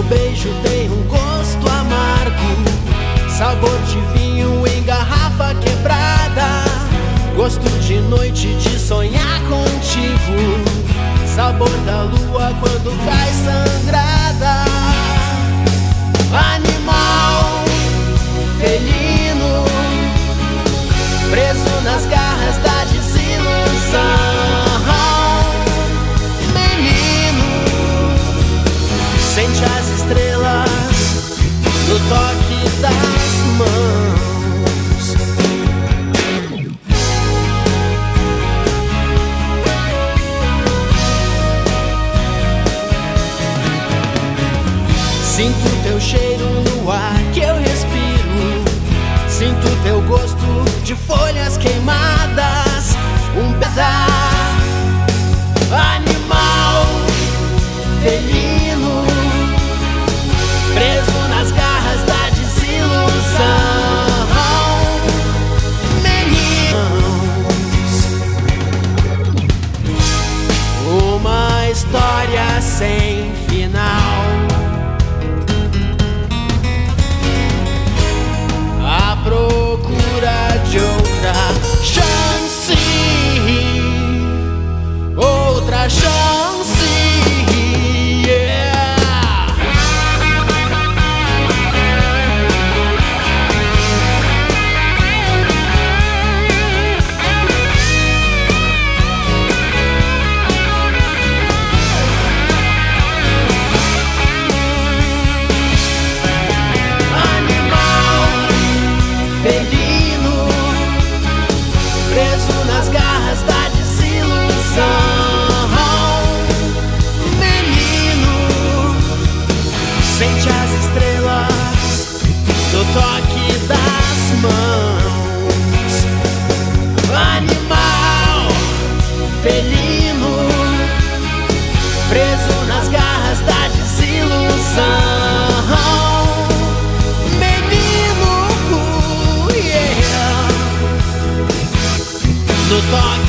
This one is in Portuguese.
teu beijo tem um gosto amargo, sabor de vinho em garrafa quebrada, gosto de noite de sonhar contigo, sabor da lua quando cai sangrada. Animal felino, preso nas garras da desilusão. Menino, sente as estrelas no toque das mãos. Sinto teu cheiro no ar que eu respiro, sinto teu gosto de folhas queimadas, um pedaço. Animal felino, preso nas garras da desilusão. Meninos, uma história sem final, à procura de outra chance, outra chance. Preso nas garras da desilusão. Menino, sente as estrelas no toque das mãos. Animal felino, preso nas garras da desilusão. Menino, yeah, no toque